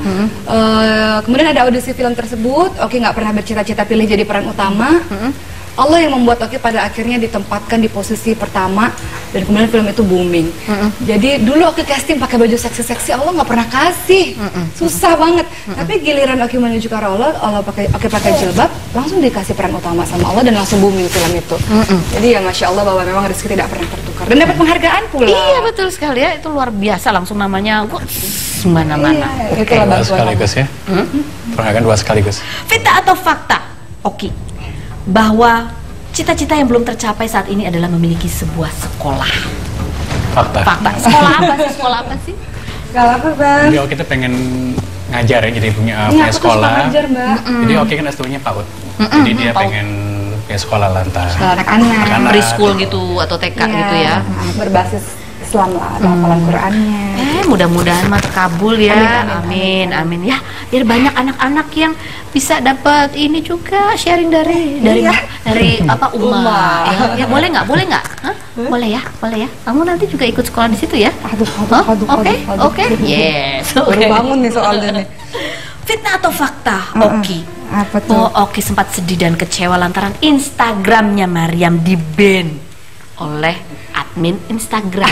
Kemudian ada audisi film tersebut, Oki nggak pernah bercita-cita pilih jadi peran utama. Allah yang membuat Oki pada akhirnya ditempatkan di posisi pertama dan kemudian film itu booming. Jadi dulu Oki casting pakai baju seksi-seksi, Allah nggak pernah kasih, susah banget. Tapi giliran Oki menuju ke Allah, Oki pakai jilbab, langsung dikasih peran utama sama Allah dan langsung booming film itu. Jadi ya masya Allah bahwa memang rezeki tidak pernah tertukar dan dapat penghargaan pula. Iya betul sekali ya, itu luar biasa, langsung namanya mana-mana. Iya, itulah bantuan sekaligus ya. Penghargaan 2 sekaligus. Fitnah atau fakta? Oki, bahwa cita-cita yang belum tercapai saat ini adalah memiliki sebuah sekolah. Fakta. Sekolah apa sih? Sekolah apa sih? Kalau apa Bang? Jadi Oki tuh pengen ngajar ya, jadi punya sekolah. Ngajar, Mbak. Jadi Oki kan S2-nya PAUD. Jadi dia pengen punya sekolah lantar. Sekolah anak-anak. Preschool gitu atau TK gitu ya. Berbasis Islam lah, ada hafalan Qur'annya. Mudah-mudahan mah terkabul ya. Amin. Ya, biar banyak anak-anak yang bisa dapat ini juga sharing dari apa Umma. Ya boleh nggak? Hah? Boleh ya. Kamu nanti juga ikut sekolah di situ ya? Oke. Yes. Baru bangun nih soalnya nih. Fitnah atau fakta, Oki? Apa tuh? Oki sempat sedih dan kecewa lantaran Instagramnya Mariam di-ban oleh admin Instagram.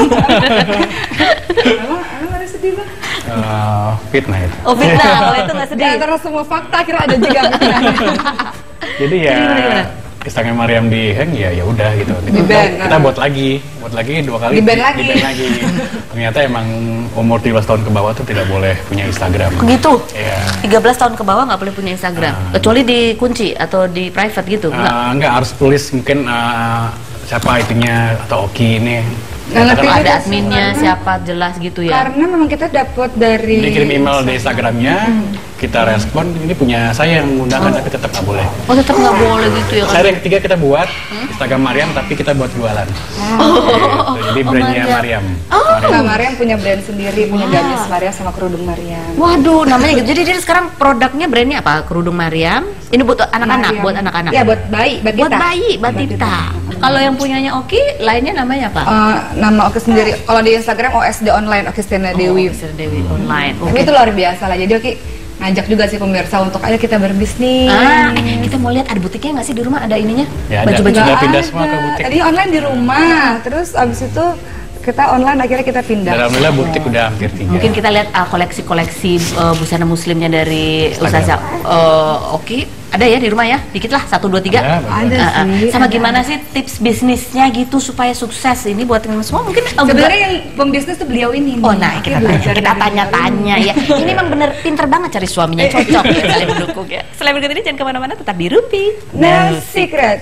Emang ada sedih Bang? Fitnah itu. Oh fitnah, kalau itu nggak sedih. Di antara semua fakta kira ada juga fitnah. Jadi ya Instagram Mariam di hang ya udah gitu. Kita buat lagi 2 kali. Di-ban lagi. Ternyata emang umur 13 tahun ke bawah tuh tidak boleh punya Instagram. Begitu? Iya. 13 tahun ke bawah nggak boleh punya Instagram. Kecuali dikunci atau di private gitu? Enggak, harus tulis mungkin siapa itunya atau Oki ini. Ada adminnya siapa jelas gitu ya. Karena memang kita dapat dari dikirim email di Instagramnya, kita respon ini punya saya yang mengundangkan tapi tetap nggak boleh. Oh tetap nggak boleh gitu ya. Saya yang ketiga kita buat Instagram Mariam tapi kita buat jualan. Jadi brandnya Mariam. Mariam punya brand sendiri, punya gamis Mariam sama kerudung Mariam. Waduh, namanya gitu. Jadi dia sekarang produknya brandnya apa? Kerudung Mariam. Ini buat anak-anak, buat anak-anak. Iya, buat bayi, Batita. Kalau yang punyanya Oki, lainnya namanya apa? Nama Oki sendiri. Kalau di Instagram OSD Online, Okistiana Dewi. Dewi Online. Tapi itu luar biasa lah. Jadi Oki ngajak juga sih pemirsa untuk ayo kita berbisnis. Kita mau lihat ada butiknya nggak sih di rumah, ada ininya? Ya, baju-baju. Udah pindah semua ke butik. Tadi online di rumah, terus abis itu kita online akhirnya kita pindah. Alhamdulillah butik udah hampir 3. Mungkin kita lihat koleksi-koleksi busana muslimnya dari Ustazah Oki. Ada ya di rumah ya? Dikit lah, 1, 2, 3. Ada sih. Sama gimana sih tips bisnisnya gitu supaya sukses ini buat teman semua? Mungkin sebenarnya yang pembisnis tuh beliau ini. Oh nah, kita tanya ya. Ini memang bener pinter banget cari suaminya, cocok ya, saling mendukung ya. Selain berikut ini jangan kemana-mana, tetap di Rumpi Nail Secret.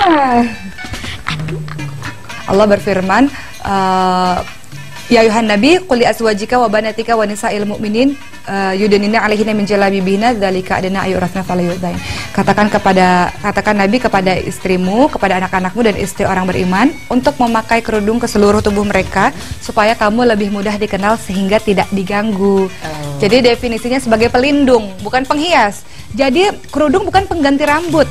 Allah berfirman, ya ayuhan nabi, qul li azwajika wa banatika wa nisa'il mu'minin yudinina alaihinna min jalabibihna dzalika adna ayurafna fala yudain. Katakan Nabi kepada istrimu, kepada anak-anakmu dan istri orang beriman untuk memakai kerudung ke seluruh tubuh mereka supaya kamu lebih mudah dikenal sehingga tidak diganggu. Jadi definisinya sebagai pelindung, bukan penghias. Jadi kerudung bukan pengganti rambut.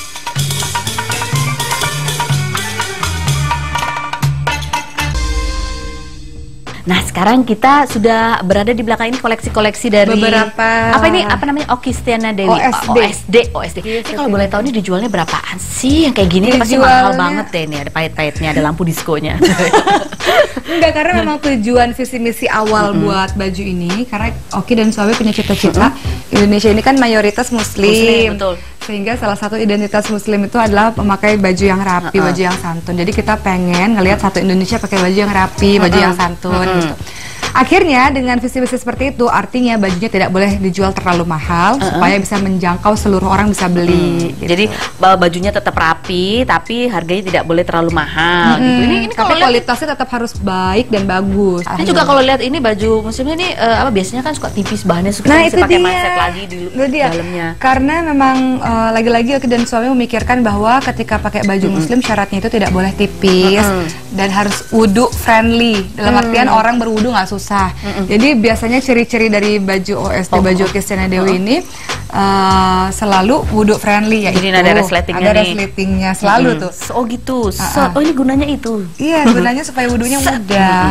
Nah, sekarang kita sudah berada di belakang ini koleksi-koleksi dari beberapa apa namanya Okistiana Dewi OSD. Ini kalau boleh tahu ini dijualnya berapaan sih? Yang kayak gini pasti mahal banget deh, ini ada pahit-pahitnya, ada lampu diskonya. Enggak, karena memang tujuan visi misi awal buat baju ini karena Oki dan suami punya cita-cita Indonesia ini kan mayoritas muslim. Betul. Sehingga salah satu identitas muslim itu adalah memakai baju yang rapi, baju yang santun. Jadi kita pengen ngelihat satu Indonesia pakai baju yang rapi, baju yang santun gitu. Akhirnya dengan visi-visi seperti itu artinya bajunya tidak boleh dijual terlalu mahal supaya bisa menjangkau seluruh orang bisa beli. Gitu. Jadi bajunya tetap rapi tapi harganya tidak boleh terlalu mahal. Gitu. Ini tapi kualitasnya tetap harus baik dan bagus. Ini juga kalau lihat ini baju muslimnya ini biasanya kan suka tipis bahannya, suka bisa pakai mindset lagi di dalamnya. Karena memang lagi-lagi Oki dan suami memikirkan bahwa ketika pakai baju muslim syaratnya itu tidak boleh tipis dan harus wudu friendly. Dalam artian orang berwudu nggak susah. Jadi biasanya ciri-ciri dari baju OSD, baju Okistiana Dewi ini selalu wudu friendly ya. Jadi ada resletingnya selalu tuh. Oh gitu. Oh ini gunanya itu. Iya, gunanya supaya wudunya mudah.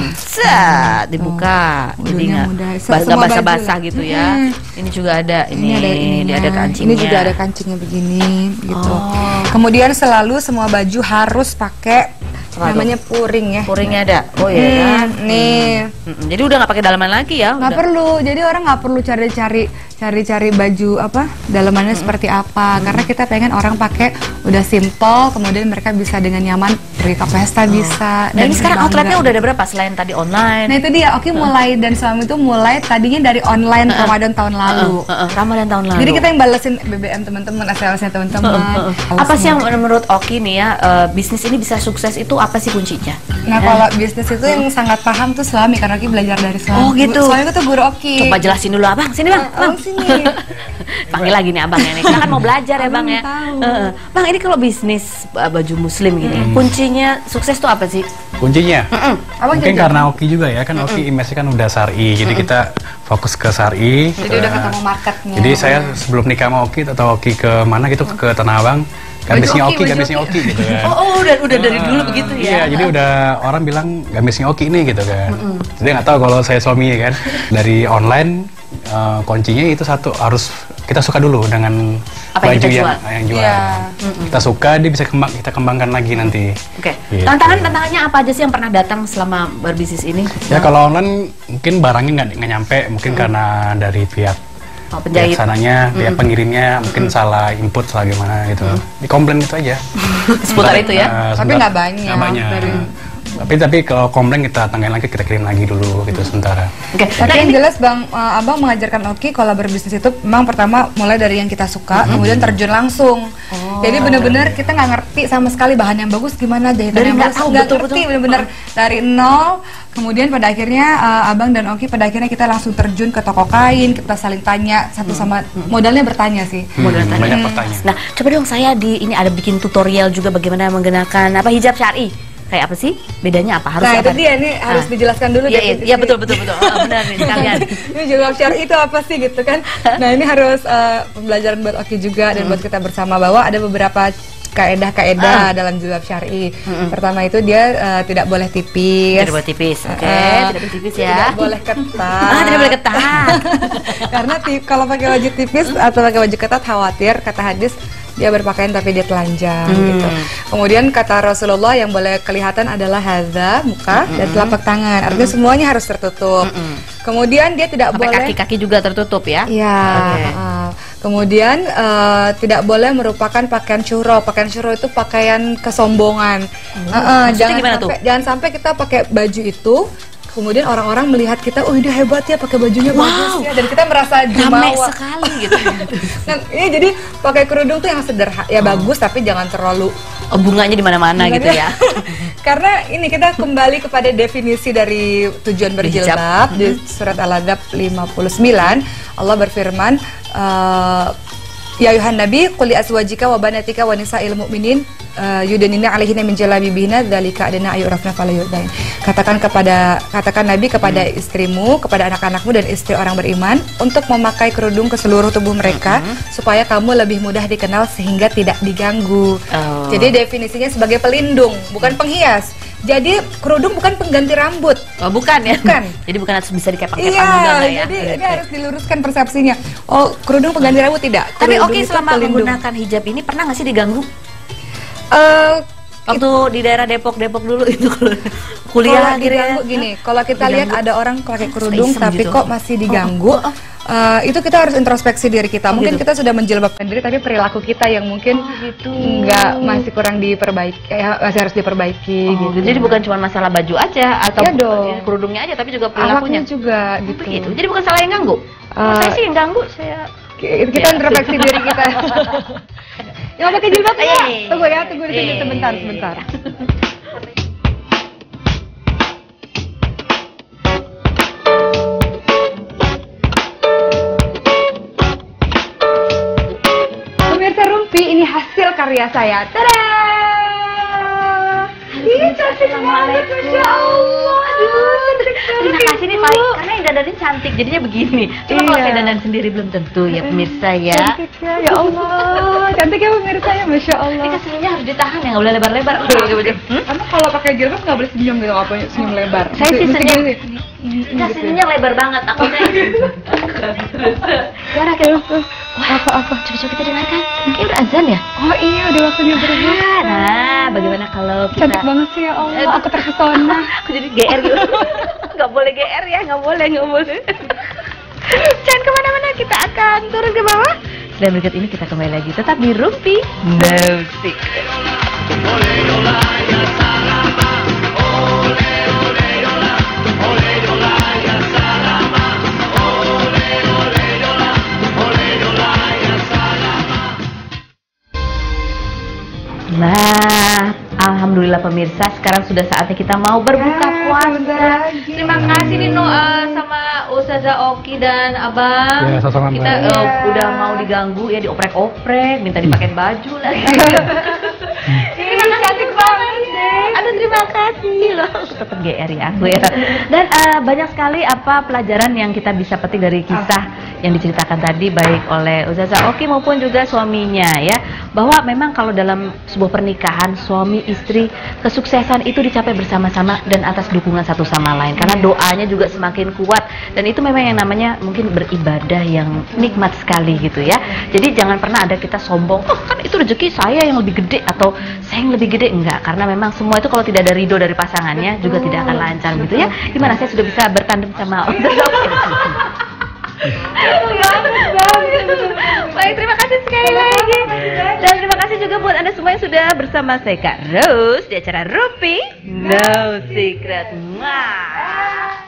Dibuka. Wudunya mudah. Nggak basah-basah gitu ya. Ini juga ada ini ada kancingnya. Ini juga ada kancingnya begini gitu. Kemudian selalu semua baju harus pakai namanya puring ya. Puringnya ada. Oh iya kan. Nih. Jadi udah nggak pakai dalaman lagi ya? Nggak perlu. Jadi orang nggak perlu cari baju apa dalamannya seperti apa. Karena kita pengen orang pakai udah simple, kemudian mereka bisa dengan nyaman pergi ke pesta bisa. Nah ini sekarang outletnya udah ada berapa selain tadi online? Nah itu dia. Oki mulai dan suami itu mulai tadinya dari online Ramadan tahun lalu. Ramadan tahun lalu. Jadi kita yang balesin BBM teman-teman, SLS-nya teman-teman. Apa sih yang menurut Oki nih ya bisnis ini bisa sukses itu apa sih kuncinya? Nah kalau bisnis itu yang sangat paham tuh suami, karena Oki belajar dari suami. Oh gitu. Suami tuh guru Oki. Coba jelasin dulu abang, sini bang. Sini. Panggil lagi nih abang ini. Kita kan mau belajar ya bang ya. Bang ini kalau bisnis baju muslim gini, kuncinya sukses tuh apa sih? Kuncinya? Mungkin karena Oki juga ya, kan Oki image-nya kan udah syar'i, jadi kita fokus ke syar'i. Jadi udah ketemu marketnya. Jadi saya sebelum nikah sama Oki atau Oki ke mana gitu ke Tanah Abang, gamisnya Oki gitu kan. Udah dari dulu begitu ya. Iya, jadi udah orang bilang gamisnya Oki ini gitu kan. Jadi nggak tahu kalau saya suami kan. Dari online kuncinya itu satu, harus kita suka dulu dengan baju yang jual. Kita suka, dia bisa kita kembangkan lagi nanti. Oke. Gitu. Tantangannya apa aja sih yang pernah datang selama berbisnis ini? Ya kalau online mungkin barangnya nggak nyampe, mungkin karena dari pihak penjahit sananya, pihak pengirimnya mungkin salah input, salah gimana gitu. Dikomplain itu aja. Seputar itu ya. Tapi nggak banyak. Tapi kalau komplain kita tangganya lagi, kita kirim lagi dulu gitu sementara. Tapi yang jelas Bang, Abang mengajarkan Oki kalau berbisnis itu memang pertama mulai dari yang kita suka, kemudian terjun langsung. Jadi benar-benar kita nggak ngerti sama sekali bahan yang bagus gimana, jahitan yang bagus, nggak ngerti benar-benar dari nol. Kemudian pada akhirnya Abang dan Oki pada akhirnya kita langsung terjun ke toko kain, kita saling tanya satu sama modalnya bertanya sih. Banyak pertanyaan. Nah, coba dong saya ini ada bikin tutorial juga bagaimana mengenakan hijab syar'i. Kayak apa sih? Bedanya apa? Harus itu dia nih harus dijelaskan dulu. Iya betul. Benar nih sekalian. Ini jilbab syar'i itu apa sih gitu kan? Nah ini harus pembelajaran buat Oki juga dan buat kita bersama bahwa ada beberapa kaedah dalam jilbab syar'i. Pertama itu dia tidak boleh tipis. Tidak boleh tipis. Tidak boleh tipis ya. Tidak boleh ketat. Tidak boleh ketat. Karena kalau pakai baju tipis atau pakai baju ketat khawatir kata hadis dia berpakaian tapi dia telanjang gitu. Kemudian kata Rasulullah yang boleh kelihatan adalah hadza, muka dan telapak tangan. Artinya semuanya harus tertutup. Kemudian dia tidak boleh kaki-kaki juga tertutup ya. Iya. Kemudian tidak boleh merupakan pakaian syuro. Pakaian syuro itu pakaian kesombongan. Jangan sampai kita pakai baju itu kemudian orang-orang melihat kita, oh dia hebat ya, pakai bajunya bagus ya, dan kita merasa rame sekali gitu. Nah, ya, jadi pakai kerudung tuh yang sederhana, ya bagus tapi jangan terlalu bunganya di mana-mana gitu ya. Karena ini kita kembali kepada definisi dari tujuan berjilbab di surat Al-Ahzab 59. Allah berfirman, ya ayuhan nabi qul li azwajika wa banatika wa nisa'il mu'minin yudnina 'alaihinna min jalabibihinna dzalika adna ayurafna fala yudain. Katakan Nabi kepada istrimu, kepada anak-anakmu dan istri orang beriman untuk memakai kerudung ke seluruh tubuh mereka supaya kamu lebih mudah dikenal sehingga tidak diganggu. Jadi definisinya sebagai pelindung, bukan penghias. Jadi kerudung bukan pengganti rambut. Oh, bukan ya? Bukan. Jadi bukan harus bisa dikepang-kepang Iya, juga lah ya. jadi ini harus diluruskan persepsinya. Oh, kerudung pengganti rambut tidak. Tapi Kerudung oke, itu selama pelindung. menggunakan hijab ini pernah nggak sih diganggu? Waktu di daerah Depok dulu itu kuliah gitu ya. Gini, kalau kita lihat ada orang pakai kerudung Iseng tapi gitu. kok masih diganggu, itu kita harus introspeksi diri kita. Mungkin kita sudah menjilbabkan diri, tapi perilaku kita yang mungkin nggak, masih kurang diperbaiki, masih harus diperbaiki gitu. Jadi bukan cuma masalah baju aja atau Iya dong. kerudungnya aja, tapi juga perilakunya. Perilakunya juga gitu. Begitu. Jadi bukan salah yang ganggu. Saya sih yang ganggu, saya. Kita introspeksi diri kita. Yang pakai jilbab ya? Tunggu di sini sebentar. Pemirsa Rumpi, ini hasil karya saya. Tada! Ini cantik banget, Masya Allah. Terima kasih nih Pak, karena yang dandanin cantik, jadinya begini. Cuma kalau saya dandan sendiri belum tentu ya pemirsa ya. Cantik ya Allah. Cantik ya pemirsa ya, Masya Allah. Ini senyumnya harus ditahan ya, nggak boleh lebar-lebar. Karena kalau pakai jilbab nggak boleh senyum gitu, apa senyum lebar. Saya sih senyum. Enggak, senyumnya lebar banget, takutnya. Suara kayak apa-apa. Coba kita dengarkan. Kayak udah azan ya? Oh iya, udah waktunya berbuka. Nah, bagaimana kalau kita... Cantik banget sih ya Allah, aku terpesona. Aku jadi GR gitu. Nggak boleh GR ya, nggak boleh. Jangan kemana-mana, kita akan turun ke bawah. Dan berikut ini kita kembali lagi, tetap di Rumpi Musik. Nah, alhamdulillah pemirsa, sekarang sudah saatnya kita mau berbuka puasa. Terima kasih nih sama Ustazah Oki dan Abang. Ya, sama-sama. Kita udah mau diganggu ya, dioprek-oprek, minta dipakein baju lagi. Terima kasih, cantik banget deh. Aduh, terima kasih loh. Tetap GR ya aku ya. Dan banyak sekali apa pelajaran yang kita bisa petik dari kisah yang diceritakan tadi baik oleh Ustazah Oki maupun juga suaminya ya, bahwa memang kalau dalam sebuah pernikahan suami istri kesuksesan itu dicapai bersama-sama dan atas dukungan satu sama lain, karena doanya juga semakin kuat dan itu memang yang namanya mungkin beribadah yang nikmat sekali gitu ya. Jadi jangan pernah ada kita sombong, oh kan itu rezeki saya yang lebih gede atau saya yang lebih gede, enggak, karena memang semua itu kalau tidak ada ridho dari pasangannya juga tidak akan lancar gitu ya. Gimana saya sudah bisa bertandem sama Baik, terima kasih sekali lagi. Dan terima kasih juga buat Anda semua yang sudah bersama saya Kak Rose di acara Rumpi No Secret. Mwah.